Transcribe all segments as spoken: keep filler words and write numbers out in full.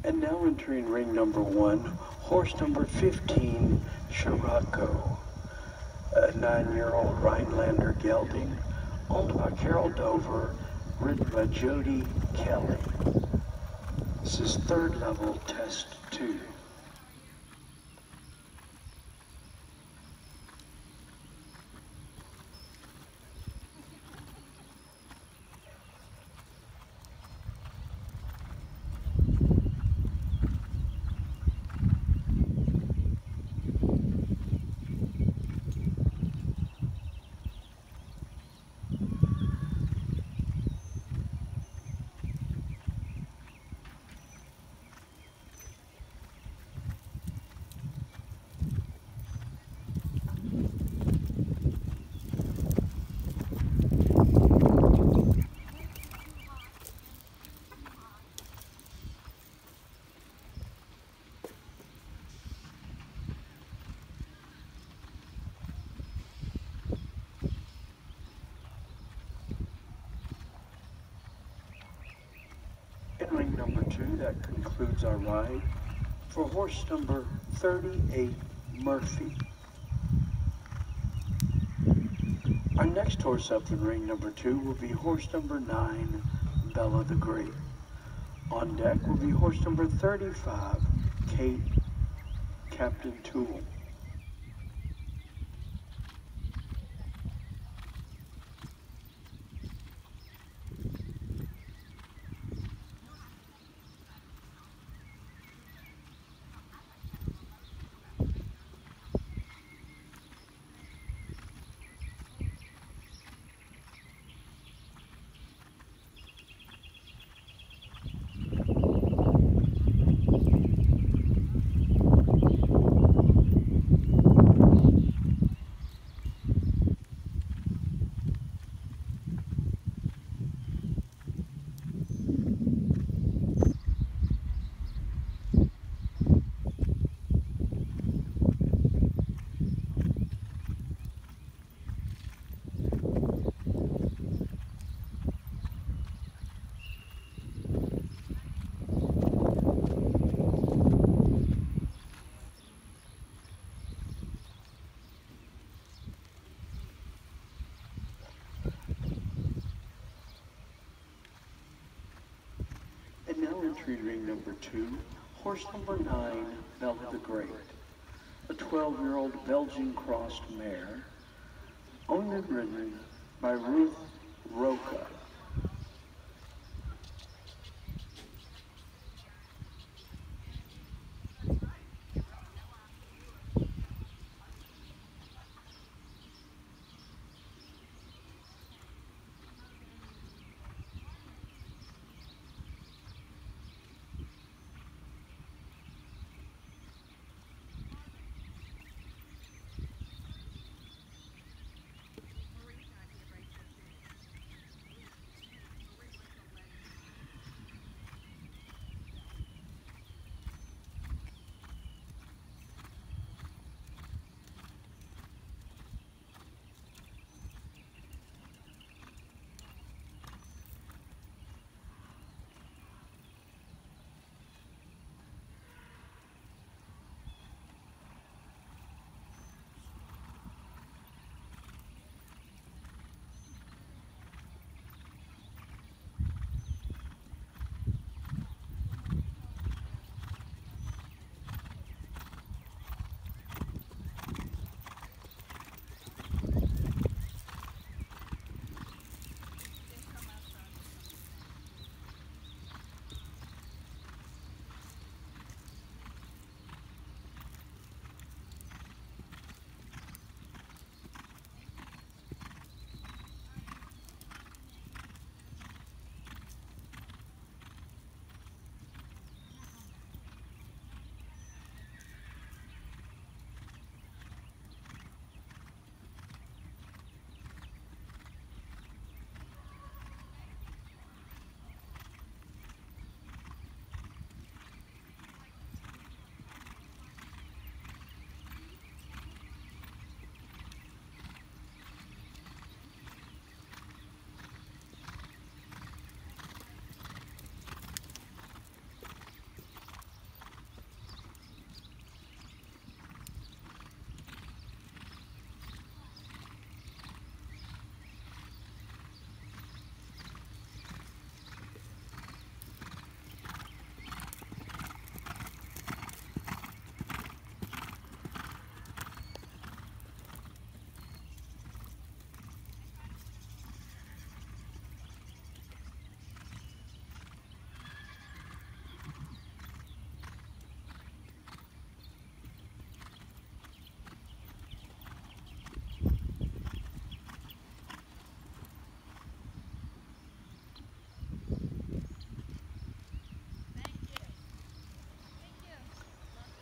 And now entering ring number one, horse number fifteen, Scirocco, a nine-year-old Rhinelander gelding, owned by Carol Dover, ridden by Jody Kelly. This is third level, test two. In ring number two, that concludes our ride for horse number thirty-eight, Murphy. Our next horse up in ring number two will be horse number nine, Bella the Great. On deck will be horse number thirty-five, Kate, Captain Toole. And now entering ring number two, horse number nine, Bella the Great, a twelve-year-old Belgian crossed mare, owned and ridden by Ruth Roca.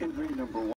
Entry number one.